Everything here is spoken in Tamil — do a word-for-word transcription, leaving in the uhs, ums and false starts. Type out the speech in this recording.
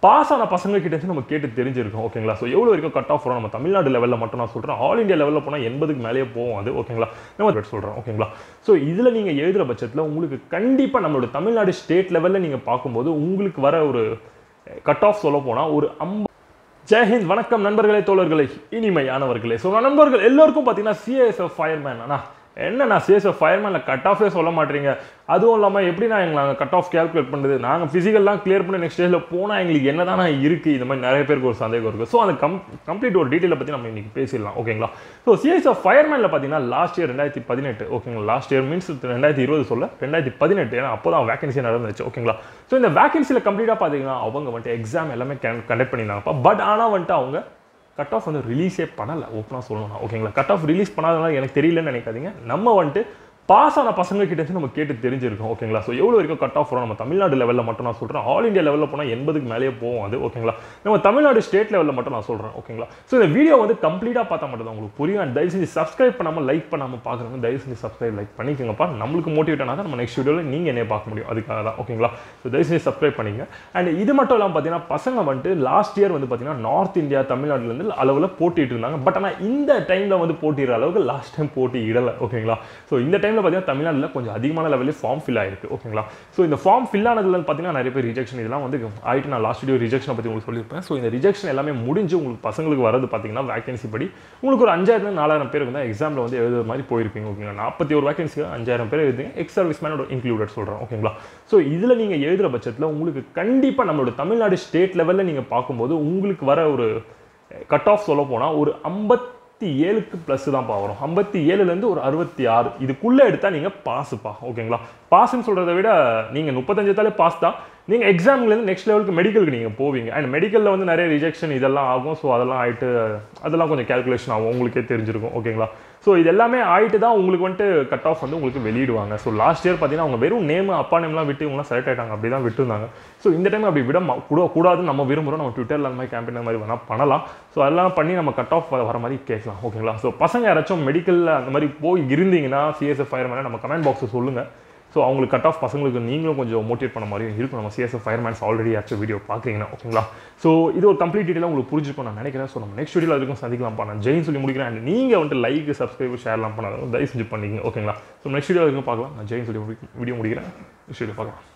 பாஸ் ஆன பசங்க கிட்ட இருந்து நம்ம கேட்டு தெரிஞ்சிருக்கோம் ஓகேங்களா. ஸோ எவ்வளோ வரைக்கும் கட் ஆஃப் வரும் நம்ம தமிழ்நாடு லெவலில் மட்டும் நான் சொல்கிறேன். ஆல் இந்தியா லெவலில் போனால் எண்பதுக்கு மேலேயே போகும் அது ஓகேங்களா. நம்ம சொல்கிறேன் ஓகேங்களா. ஸோ இதில் நீங்கள் எழுதுகிற பட்சத்தில் உங்களுக்கு கண்டிப்பாக நம்மளோட தமிழ்நாடு ஸ்டேட் லெவலில் நீங்கள் பார்க்கும்போது உங்களுக்கு வர ஒரு கட் ஆஃப் சொல்ல போனால் ஒரு ஐம்பது. ஜெய்ஹிந்த், வணக்கம் நண்பர்களே, தோழர்களே, இனிமையானவர்களே. ஸோ நண்பர்கள் எல்லோருக்கும் பார்த்தீங்கன்னா C I S F fireman அண்ணா என்ன நான் C I S F ஃபயர்மேனில் கட் ஆஃபே சொல்ல மாட்டேறீங்க. அதுவும் இல்லாமல் எப்படி நான் எங்களை நாங்கள் கட் ஆஃப் கேல்குலேட் பண்ணுறது, நாங்கள் ஃபிசிக்கல்லாம் கிளியர் பண்ணி நெக்ஸ்ட் ஸ்டேஜில் போனால் எங்களுக்கு என்ன தானே இருக்குது, இந்த மாதிரி நிறைய பேருக்கு ஒரு சந்தேகம் இருக்குது. ஸோ அந்த கம் கம்ப்ளீட் ஒரு டீட்டெயிலை பற்றி நம்ம இன்றைக்கி பேசிடலாம் ஓகேங்களா. So C I S F ஃபயர்மேனில் பார்த்தீங்கன்னா லாஸ்ட் இயர் ரெண்டாயிரத்தி பதினெட்டு ஓகேங்களா. லாஸ்ட் இயர் மீன்ஸ் ரெண்டாயிரத்தி இருபது சொல்ல ரெண்டாயிரத்தி பதினெட்டு ஏன்னா அப்போ தான் வேகன்சி நடந்துச்சு ஓகேங்களா. ஸோ இந்த வேகன்சியில் கம்ப்ளீட்டாக பார்த்தீங்கன்னா அவங்க வந்துட்டு எக்ஸாம் எல்லாமே கண்டக்ட் பண்ணியிருந்தாங்கப்பா. பட் ஆனால் வந்துட்டு அவங்க கட் ஆஃப் வந்து ரிலீஸே பண்ணலை ஓப்பனாக சொல்லணும் ஓகேங்களா. கட் ஆஃப் ரிலீஸ் பண்ணாதனால எனக்கு தெரியலன்னு நினைக்காதீங்க. நம்ம வந்துட்டு பாஸ் ஆன பசங்க கிட்ட இருந்து நம்ம கேட்டு தெரிஞ்சிருக்கோம் ஓகேங்களா. ஸோ எவ்வளோ வரைக்கும் கட் ஆஃப் வரும் நம்ம தமிழ்நாடு லெவலில் மட்டும் நான் சொல்கிறேன். ஆல் இந்தியா லெவலில் போனால் எண்பதுக்கு மேலேயே போகும் அது ஓகேங்களா. நம்ம தமிழ்நாடு ஸ்டேட் லெவலில் மட்டும் நான் சொல்கிறேன் ஓகேங்களா. ஸோ இந்த வீடியோ வந்து கம்ப்ளீட்டாக பார்த்தா மட்டும் தான் உங்களுக்கு புரியும். அண்ட் தயவு செஞ்சு சப்ஸ்கிரைப் பண்ணாமல் லைக் பண்ணாமல் பார்க்குறவங்க தயவு செஞ்சு சப்ஸ்கிரைப் லைக் பண்ணிக்கோங்கப்பா. நம்மளுக்கு மோட்டிவேட் ஆனால் தான் நம்ம நெக்ஸ்ட் வீடியோவில் நீங்கள் என்னைய பார்க்க முடியும், அதுக்காக தான் ஓகேங்களா. ஸோ தயவு செஞ்சு சப்ஸ்கிரைப் பண்ணிங்க. அண்ட் இது மட்டும் இல்லாமல் பார்த்தீங்கன்னா பசங்க வந்துட்டு லாஸ்ட் இயர் வந்து பார்த்தீங்கன்னா நார்த் இந்தியா தமிழ்நாடுலேருந்து அளவில் போட்டிட்டு இருந்தாங்க. பட் ஆனால் இந்த டைமில் வந்து போட்டிடுற அளவுக்கு லாஸ்ட் டைம் போட்டி இடலை ஓகேங்களா. ஸோ இந்த டைமில் பார்த்தீங்கன்னா தமிழ்நாட்டில் கொஞ்சம் அதிகமான லெவலில் ஃபார்ம் ஃபில் ஆயிருக்கு ஓகேங்களா. ஸோ இந்த ஃபார்ம் ஃபில் ஆனதுல பார்த்தீங்கன்னா நிறைய பேர் ரிஜெக்ஷன் இதெல்லாம் வந்து ஆயிட்டு. நான் லாஸ்ட் வீடியோ ரிஜெக்ஷனை பற்றி உங்களுக்கு சொல்லியிருப்பேன். ஸோ இந்த ரிஜெக்ஷன் எல்லாமே முடிஞ்சு உங்களுக்கு பசங்களுக்கு வரது பார்த்தீங்கன்னா வேகன்சி படி உங்களுக்கு ஒரு அஞ்சாயிரம் நாலாயிரம் பேர் வந்து எக்ஸாமில் வந்து எழுதுற மாதிரி போயிருப்பீங்க ஓகேங்களா. நாற்பத்தி ஒரு வேகன்சி அஞ்சாயிரம் பேர் எழுதுங்க, எக்ஸ் சர்வீஸ் மேனோட இன்க்ளூடட் சொல்கிறேன் ஓகேங்களா. ஸோ இதில் நீங்கள் எழுதுகிற பட்சத்தில் உங்களுக்கு கண்டிப்பாக நம்மளோட தமிழ்நாடு ஸ்டேட் லெவலில் நீங்கள் பார்க்கும்போது உங்களுக்கு வர ஒரு கட் ஆஃப் சொல்ல போனால் ஒரு ஐம்பத்தி ஏழுக்கு ப்ளஸ் தான்ப்பா வரும். ஐம்பத்தி ஏழுலேருந்து ஒரு அறுபத்தி ஆறு இதுக்குள்ளே எடுத்தால் நீங்கள் பாஸுப்பா ஓகேங்களா. பாஸ்ன்னு சொல்கிறத விட நீங்கள் முப்பத்தஞ்சாலே பாஸ் தான். நீங்கள் எக்ஸாம்லேருந்து நெக்ஸ்ட் லெவலுக்கு மெடிக்கலுக்கு நீங்கள் போவீங்க. அண்ட் மெடிக்கலில் வந்து நிறைய ரிஜெக்ஷன் இதெல்லாம் ஆகும். ஸோ அதெல்லாம் ஆகிட்டு அதெல்லாம் கொஞ்சம் கேல்குலேஷன் ஆகும், உங்களுக்கே தெரிஞ்சிருக்கும் ஓகேங்களா. ஸோ இது எல்லாமே ஆகிட்டு தான் உங்களுக்கு வந்துட்டு கட் ஆஃப் வந்து உங்களுக்கு வெளியிடுவாங்க. ஸோ லாஸ்ட் இயர் பார்த்தீங்கன்னா அவங்க வெறும் நேம் அப்பா நேம்லாம் விட்டு இவங்களாம் செலக்ட் ஆகிட்டாங்க, அப்படி தான் விட்டுருந்தாங்க. ஸோ இந்த டைம் அப்படி விட கூட கூடாதுன்னு நம்ம விரும்புகிறோம். நம்ம ட்விட்டரில் அந்த மாதிரி கேம்பெயின் மாதிரி வேணால் பண்ணலாம். ஸோ அதெல்லாம் பண்ணி நம்ம கட் ஆஃப் வர மாதிரி கேட்கலாம் ஓகேங்களா. ஸோ பசங்க யாராச்சும் மெடிக்கலில் அந்த மாதிரி போய் இருந்தீங்கன்னா C I S F ஃபயர்மேனை நம்ம கமெண்ட் பாக்ஸில் சொல்லுங்கள். ஸோ அவங்களுக்கு கட் ஆஃப் பசங்களுக்கு நீங்களும் கொஞ்சம் மோட்டிவேட் பண்ண மாதிரியும் இருக்கும். நம்ம C I S F firemen already ஆச்சு வீடியோ பார்க்குறீங்கன்னா ஓகேங்களா. ஸோ இது ஒரு கம்ப்ளீட் டீட்டெயிலாக உங்களுக்கு புரிஞ்சுக்கும் நான் நினைக்கிறேன். ஸோ நம்ம நெக்ஸ்ட் வீடியோவில் அதுக்கும் சந்திக்கலாம். நான் ஜெயின் சொல்லி முடிக்கிறேன். அண்ட் நீங்கள் வந்துட்டு லைக் சப்ஸ்கிரைப் ஷேர்லாம் பண்ணாலும் தயவு செஞ்சு பண்ணிங்க ஓகேங்களா. ஸோ நெக்ஸ்ட் வீடியோ அதுக்கும் பார்க்கலாம். நான் ஜெயின் சொல்லி வீடியோ முடிக்கிறேன். நெக்ஸ்ட் வீடியோ பார்க்கலாம்.